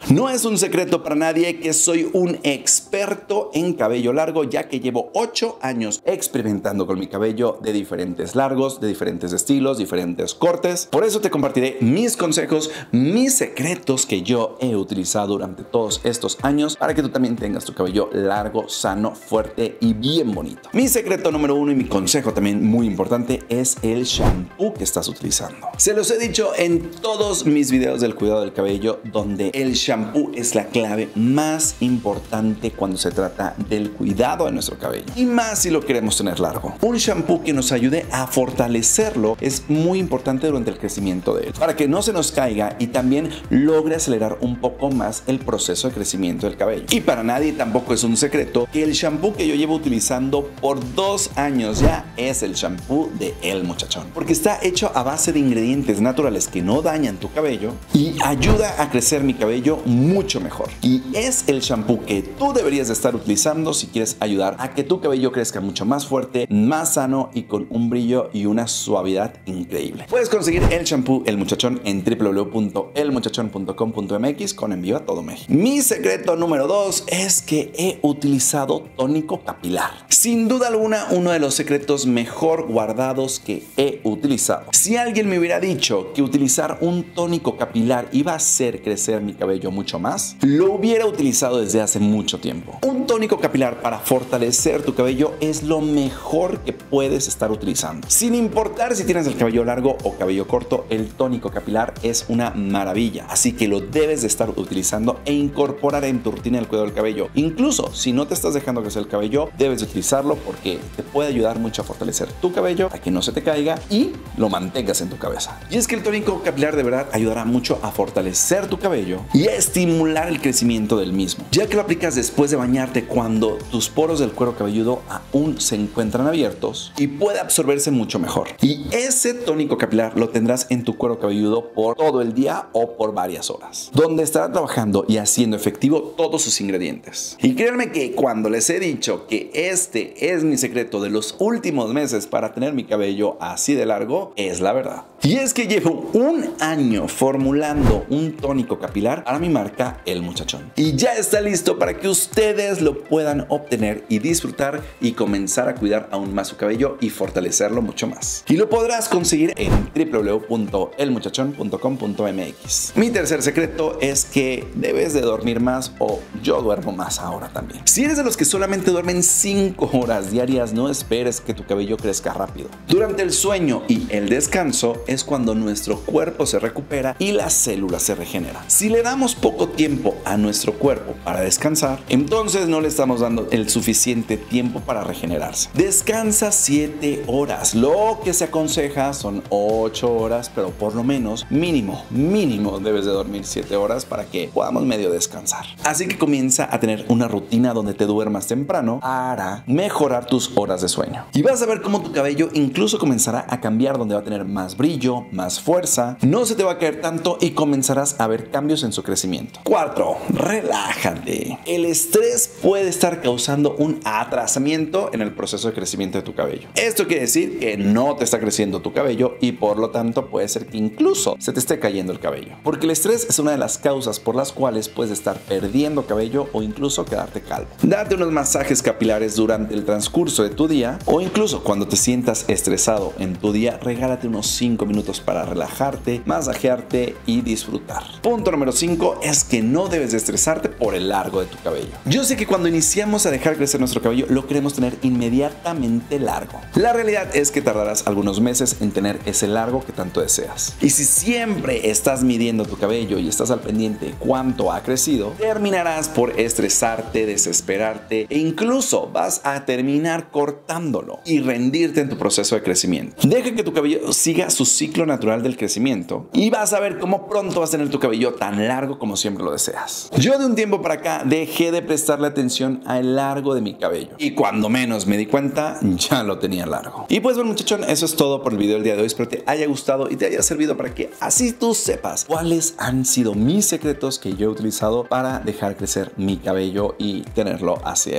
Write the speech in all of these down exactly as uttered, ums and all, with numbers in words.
No es un secreto para nadie que soy un experto en cabello largo, ya que llevo ocho años experimentando con mi cabello de diferentes largos, de diferentes estilos, diferentes cortes. Por eso te compartiré mis consejos, mis secretos que yo he utilizado durante todos estos años para que tú también tengas tu cabello largo, sano, fuerte y bien bonito. Mi secreto número uno y mi consejo también muy importante es el shampoo que estás utilizando. Se los he dicho en todos mis videos del cuidado del cabello, donde el shampoo es la clave más importante cuando se trata del cuidado de nuestro cabello, y más si lo queremos tener largo. Un shampoo que nos ayude a fortalecerlo es muy importante durante el crecimiento de él, para que no se nos caiga y también logre acelerar un poco más el proceso de crecimiento del cabello. Y para nadie tampoco es un secreto que el shampoo que yo llevo utilizando por dos años ya es el shampoo de El Muchachón, porque está hecho a base de ingredientes naturales que no dañan tu cabello y ayuda a crecer mi cabello mucho mejor. Y es el shampoo que tú deberías de estar utilizando si quieres ayudar a que tu cabello crezca mucho más fuerte, más sano y con un brillo y una suavidad increíble. Puedes conseguir el shampoo El Muchachón en w w w punto el muchachón punto com punto m x con envío a todo México. Mi secreto número dos es que he utilizado tónico capilar. Sin duda alguna, uno de los secretos mejor guardados que he utilizado. Si alguien me hubiera dicho que utilizar un tónico capilar iba a hacer crecer mi cabello mucho más, lo hubiera utilizado desde hace mucho tiempo. Un tónico capilar para fortalecer tu cabello es lo mejor que puedes estar utilizando. Sin importar si tienes el cabello largo o cabello corto, el tónico capilar es una maravilla. Así que lo debes de estar utilizando e incorporar en tu rutina del cuidado del cabello. Incluso si no te estás dejando crecer el cabello, debes de utilizarlo porque te puede ayudar mucho a fortalecer tu cabello, a que no se te caiga y lo mantengas en tu cabeza. Y es que el tónico capilar de verdad ayudará mucho a fortalecer tu cabello y a estimular el crecimiento del mismo, ya que lo aplicas después de bañarte, cuando tus poros del cuero cabelludo aún se encuentran abiertos, y puede absorberse mucho mejor. Y ese tónico capilar lo tendrás en tu cuero cabelludo por todo el día o por varias horas, donde estará trabajando y haciendo efectivo todos sus ingredientes. Y créanme que cuando les he dicho que este es mi secreto de los últimos meses para tener mi cabello así de largo, es la verdad. Y es que llevo un año formulando un tónico capilar para mi marca El Muchachón, y ya está listo para que ustedes lo puedan obtener y disfrutar y comenzar a cuidar aún más su cabello y fortalecerlo mucho más. Y lo podrás conseguir en w w w punto el muchachón punto com punto m x. Mi tercer secreto es que debes de dormir más, o yo duermo más ahora también. Si eres de los que solamente duermen cinco horas diarias, no esperes que tu cabello crezca rápido. Durante el sueño y el descanso es cuando nuestro cuerpo se recupera y las células se regeneran. Si le damos poco tiempo a nuestro cuerpo para descansar, entonces no le estamos dando el suficiente tiempo para regenerarse. Descansa siete horas. Lo que se aconseja son ocho horas, pero por lo menos mínimo, mínimo debes de dormir siete horas para que podamos medio descansar. Así que comienza a tener una rutina donde te duermas temprano para mejorar tus horas de sueño. Y vas a ver cómo tu cabello incluso comenzará a cambiar, donde va a tener más brillo, más fuerza, no se te va a caer tanto y comenzarás a ver cambios en su crecimiento. Cuatro, relájate. El estrés puede estar causando un atrasamiento en el proceso de crecimiento de tu cabello. Esto quiere decir que no te está creciendo tu cabello y por lo tanto puede ser que incluso se te esté cayendo el cabello, porque el estrés es una de las causas por las cuales puedes estar perdiendo cabello o incluso quedarte calvo. Date unos masajes capilares durante el transcurso de tu día, o incluso cuando te sientas estresado en tu día, regálate unos cinco minutos para relajarte, masajearte y disfrutar. Punto número cinco es que no debes de estresarte por el largo de tu cabello. Yo sé que cuando iniciamos a dejar crecer nuestro cabello lo queremos tener inmediatamente largo. La realidad es que tardarás algunos meses en tener ese largo que tanto deseas. Y si siempre estás midiendo tu cabello y estás al pendiente de cuánto ha crecido, terminarás por estresarte, desesperarte e incluso vas a terminar cortándolo y rendirte en tu proceso de crecimiento. Deja que tu cabello siga su ciclo natural del crecimiento y vas a ver cómo pronto vas a tener tu cabello tan largo como siempre lo deseas. Yo de un tiempo para acá dejé de prestarle atención al largo de mi cabello y cuando menos me di cuenta ya lo tenía largo. Y pues bueno, muchachón, eso es todo por el video del día de hoy. Espero te haya gustado y te haya servido para que así tú sepas cuáles han sido mis secretos que yo he utilizado para dejar crecer mi cabello y tenerlo así de largo.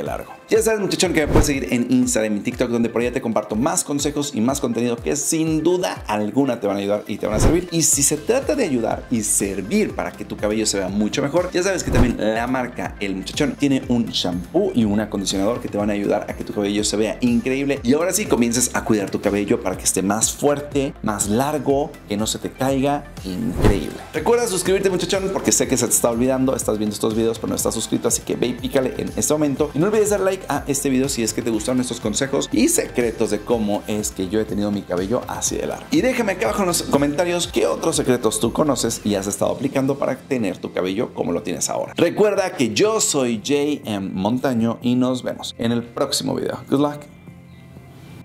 Ya sabes, muchachón, que me puedes seguir en Instagram y TikTok, donde por allá te comparto más consejos y más contenido que sin duda alguna te van a ayudar y te van a servir. Y si se trata de ayudar y servir para que tu cabello se vea mucho mejor, ya sabes que también la marca El Muchachón tiene un shampoo y un acondicionador que te van a ayudar a que tu cabello se vea increíble y ahora sí comiences a cuidar tu cabello para que esté más fuerte, más largo, que no se te caiga. Increíble. Recuerda suscribirte, muchachón, porque sé que se te está olvidando. Estás viendo estos videos pero no estás suscrito, así que ve y pícale en este momento y no olvides dar like a este video si es que te gustaron estos consejos y secretos de cómo es que yo he tenido mi cabello así de largo. Y déjame acá abajo en los comentarios qué otros secretos tú conoces y has estado aplicando para tener tu cabello como lo tienes ahora. Recuerda que yo soy J M Montaño y nos vemos en el próximo video. Good luck.